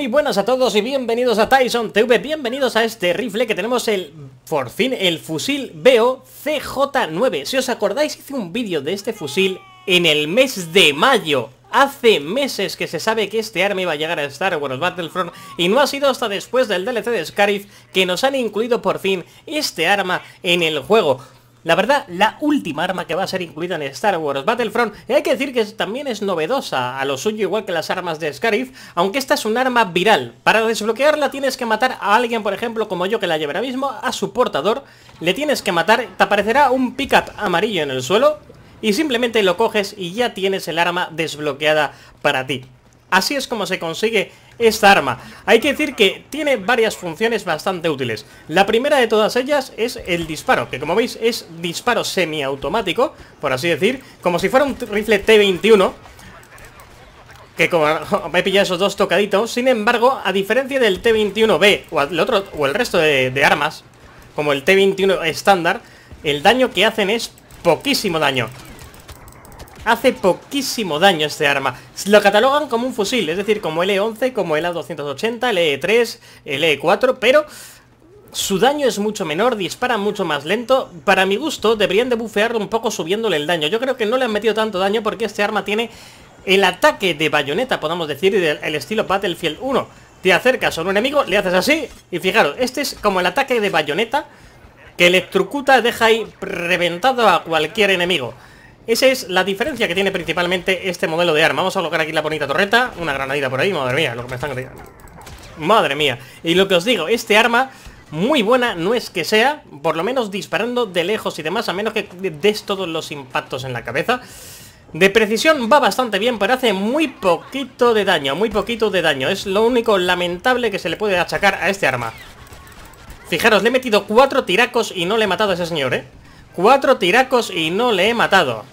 Muy buenas a todos y bienvenidos a Tyson TV, bienvenidos a este rifle que tenemos por fin, el fusil BO CJ9. Si os acordáis, hice un vídeo de este fusil en el mes de mayo. Hace meses que se sabe que este arma iba a llegar a Star Wars Battlefront y no ha sido hasta después del DLC de Scarif que nos han incluido por fin este arma en el juego. La verdad, la última arma que va a ser incluida en Star Wars Battlefront, y hay que decir que también es novedosa a lo suyo, igual que las armas de Scarif, aunque esta es un arma viral. Para desbloquearla tienes que matar a alguien, por ejemplo, como yo que la llevo ahora mismo, a su portador, le tienes que matar, te aparecerá un pickup amarillo en el suelo, y simplemente lo coges y ya tienes el arma desbloqueada para ti. Así es como se consigue esta arma. Hay que decir que tiene varias funciones bastante útiles. La primera de todas ellas es el disparo, que como veis es disparo semiautomático, por así decir, como si fuera un rifle T21, que como me he pillado esos dos tocaditos. Sin embargo, a diferencia del T21B o el resto de armas, como el T21 estándar, el daño que hacen es poquísimo daño. Hace poquísimo daño este arma. Lo catalogan como un fusil, es decir, como el E11, como el A280, el E3, el E4, pero su daño es mucho menor, dispara mucho más lento. Para mi gusto, deberían de bufearlo un poco subiéndole el daño. Yo creo que no le han metido tanto daño porque este arma tiene el ataque de bayoneta, podemos decir, el estilo Battlefield 1. Te acercas a un enemigo, le haces así, y fijaros, este es como el ataque de bayoneta que electrocuta, deja ahí reventado a cualquier enemigo. Esa es la diferencia que tiene principalmente este modelo de arma. Vamos a colocar aquí la bonita torreta. Una granadita por ahí, madre mía, lo que me están gritando. Madre mía. Y lo que os digo, este arma, muy buena no es que sea, por lo menos disparando de lejos y demás, a menos que des todos los impactos en la cabeza. De precisión va bastante bien, pero hace muy poquito de daño, Es lo único lamentable que se le puede achacar a este arma. Fijaros, le he metido 4 tiracos y no le he matado a ese señor, 4 tiracos y no le he matado.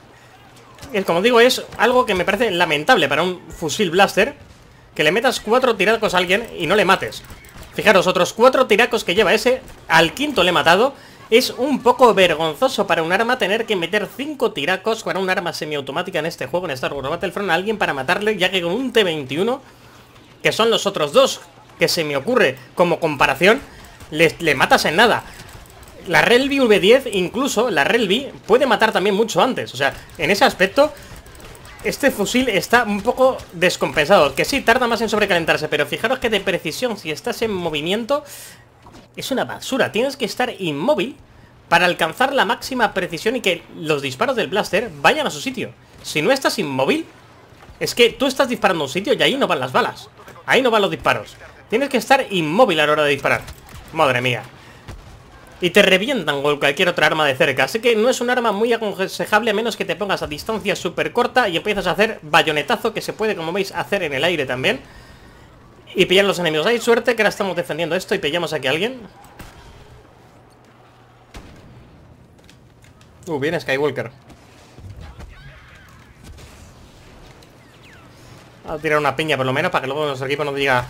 Como digo, es algo que me parece lamentable para un fusil blaster, que le metas 4 tiracos a alguien y no le mates. Fijaros, otros 4 tiracos que lleva ese, al quinto le he matado. Es un poco vergonzoso para un arma tener que meter 5 tiracos para un arma semiautomática en este juego, en Star Wars Battlefront, a alguien para matarle, ya que con un T21, que son los otros dos que se me ocurre como comparación, le matas en nada. La Relby V10, incluso la Relby, puede matar también mucho antes. O sea, en ese aspecto, este fusil está un poco descompensado. Que sí, tarda más en sobrecalentarse, pero fijaros que de precisión, si estás en movimiento, es una basura. Tienes que estar inmóvil para alcanzar la máxima precisión y que los disparos del blaster vayan a su sitio. Si no estás inmóvil, es que tú estás disparando a un sitio y ahí no van las balas. Ahí no van los disparos. Tienes que estar inmóvil a la hora de disparar. Madre mía. Y te revientan con cualquier otra arma de cerca. Así que no es un arma muy aconsejable, a menos que te pongas a distancia súper corta y empiezas a hacer bayonetazo, que se puede, como veis, hacer en el aire también, y pillar a los enemigos. Hay suerte que ahora estamos defendiendo esto y pillamos aquí a alguien. Viene Skywalker. Voy a tirar una piña por lo menos para que luego nuestro equipo no diga...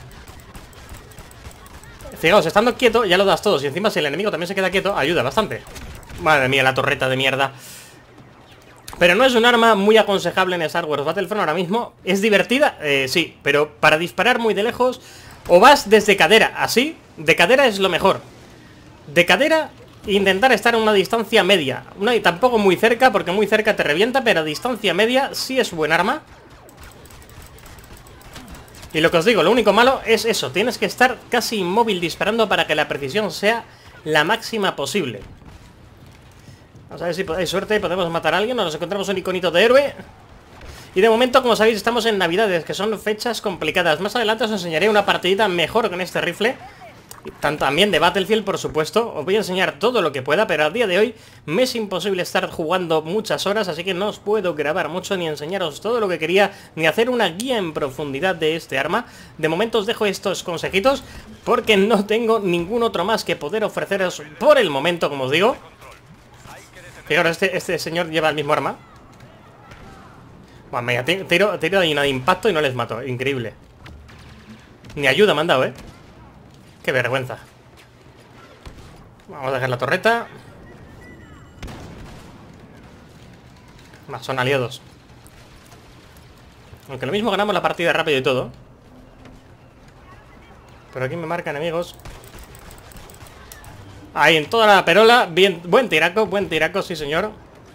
Fijaos, estando quieto ya lo das todos. Y encima si el enemigo también se queda quieto, ayuda bastante. Madre mía, la torreta de mierda. Pero no es un arma muy aconsejable en Star Wars Battlefront ahora mismo. ¿Es divertida? Sí, pero para disparar muy de lejos, o vas desde cadera, así. De cadera es lo mejor. De cadera, intentar estar a una distancia media. Y tampoco muy cerca, porque muy cerca te revienta, pero a distancia media sí es buen arma. Y lo que os digo, lo único malo es eso. Tienes que estar casi inmóvil disparando para que la precisión sea la máxima posible. Vamos a ver si hay suerte y podemos matar a alguien. Nos encontramos un iconito de héroe. Y de momento, como sabéis, estamos en Navidades, que son fechas complicadas. Más adelante os enseñaré una partidita mejor con este rifle, también de Battlefield, por supuesto. Os voy a enseñar todo lo que pueda, pero a día de hoy me es imposible estar jugando muchas horas, así que no os puedo grabar mucho, ni enseñaros todo lo que quería, ni hacer una guía en profundidad de este arma. De momento os dejo estos consejitos, porque no tengo ningún otro más que poder ofreceros por el momento, como os digo. Fijaros, este señor lleva el mismo arma. Bueno, mira, tiro ahí una de impacto y no les mato, increíble. Ni ayuda me han dado, Qué vergüenza. Vamos a dejar la torreta. Son aliados. Aunque lo mismo ganamos la partida rápido y todo. Pero aquí me marcan enemigos. Ahí, en toda la perola. Bien, buen tiraco, sí señor.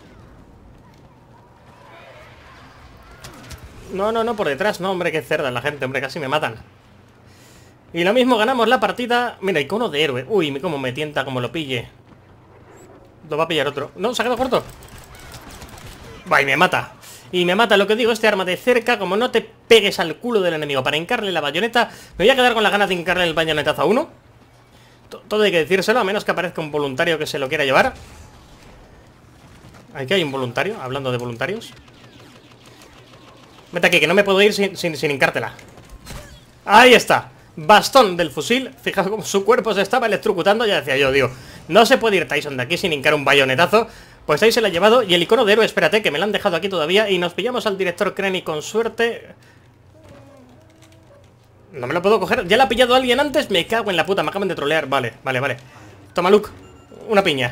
No, no, no, por detrás. No, hombre, qué cerda la gente, hombre, casi me matan. Y lo mismo, ganamos la partida. Mira, icono de héroe. Uy, cómo me tienta, como lo pille. Lo va a pillar otro. No, se ha quedado corto. Va, y me mata. Y me mata, lo que digo, este arma de cerca. Como no te pegues al culo del enemigo para hincarle la bayoneta. Me voy a quedar con las ganas de hincarle el bayonetazo a uno. Todo hay que decírselo, a menos que aparezca un voluntario que se lo quiera llevar. Aquí hay un voluntario, hablando de voluntarios. Vete aquí, que no me puedo ir sin hincártela. Ahí está. Bastón del fusil. Fijaos cómo su cuerpo se estaba electrocutando. Ya decía yo, digo, no se puede ir Tyson de aquí sin hincar un bayonetazo. Pues ahí se la ha llevado. Y el icono de héroe, espérate, que me lo han dejado aquí todavía. Y nos pillamos al director Krenny con suerte. No me lo puedo coger. Ya la ha pillado alguien antes. Me cago en la puta, me acaban de trolear. Vale, vale, vale. Toma, Luke, una piña.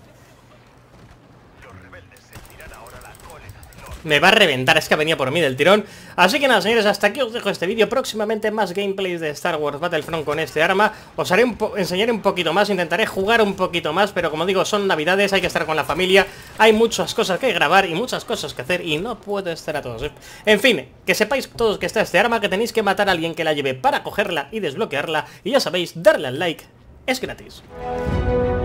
Me va a reventar, es que venía por mí del tirón. Así que nada, señores, hasta aquí os dejo este vídeo. Próximamente más gameplays de Star Wars Battlefront con este arma. Os haré enseñaré un poquito más, intentaré jugar un poquito más. Pero como digo, son navidades, hay que estar con la familia. Hay muchas cosas que grabar y muchas cosas que hacer. Y no puedo estar a todos. En fin, que sepáis todos que está este arma, que tenéis que matar a alguien que la lleve para cogerla y desbloquearla. Y ya sabéis, darle al like es gratis.